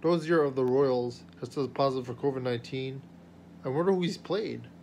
Dozier of the Royals has tested positive for COVID-19. I wonder who he's played.